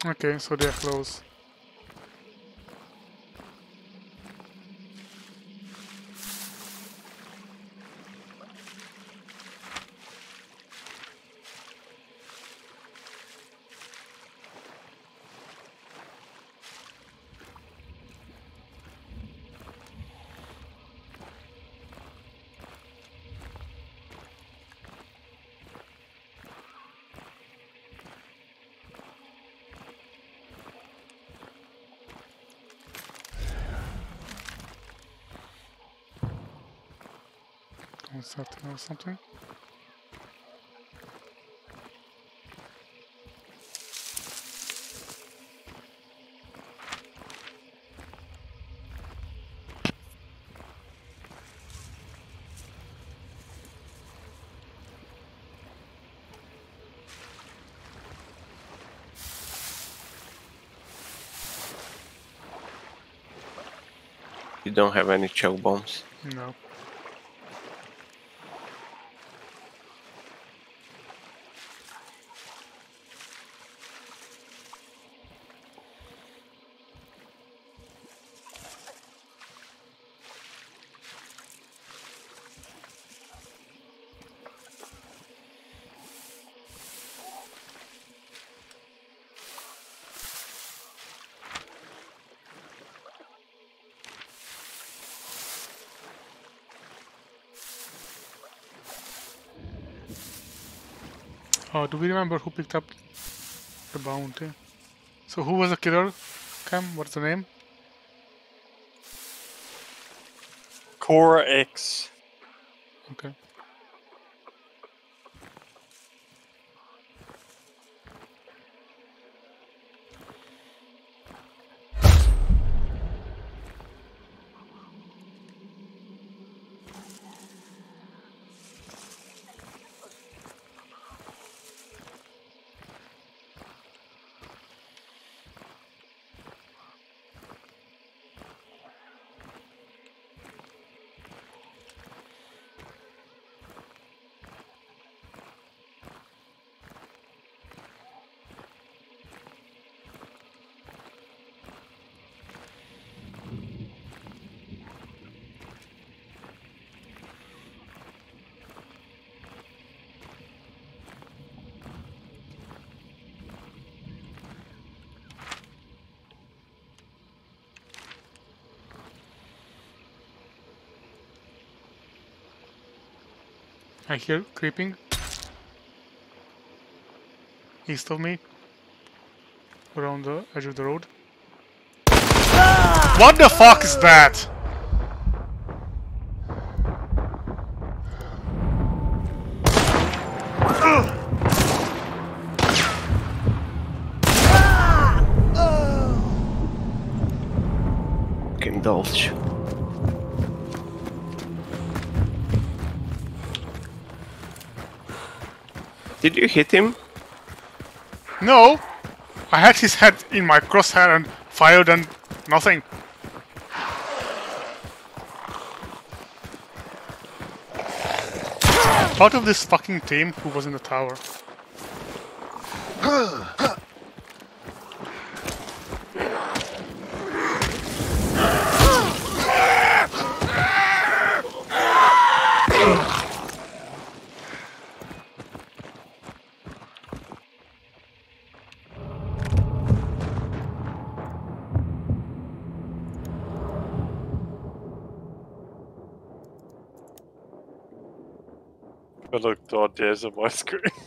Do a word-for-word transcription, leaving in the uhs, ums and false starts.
Okay, so they're close. What's that or something? You don't have any choke bombs. No. Oh, do we remember who picked up the bounty? So who was the killer? Cam, what's the name? Cora X. Okay. I hear creeping east of me, around the edge of the road. What the fuck is that? Indulge. Did you hit him? No! I had his head in my crosshair and fired and nothing. Part of this fucking team who was in the tower. I looked, oh, there's on my screen.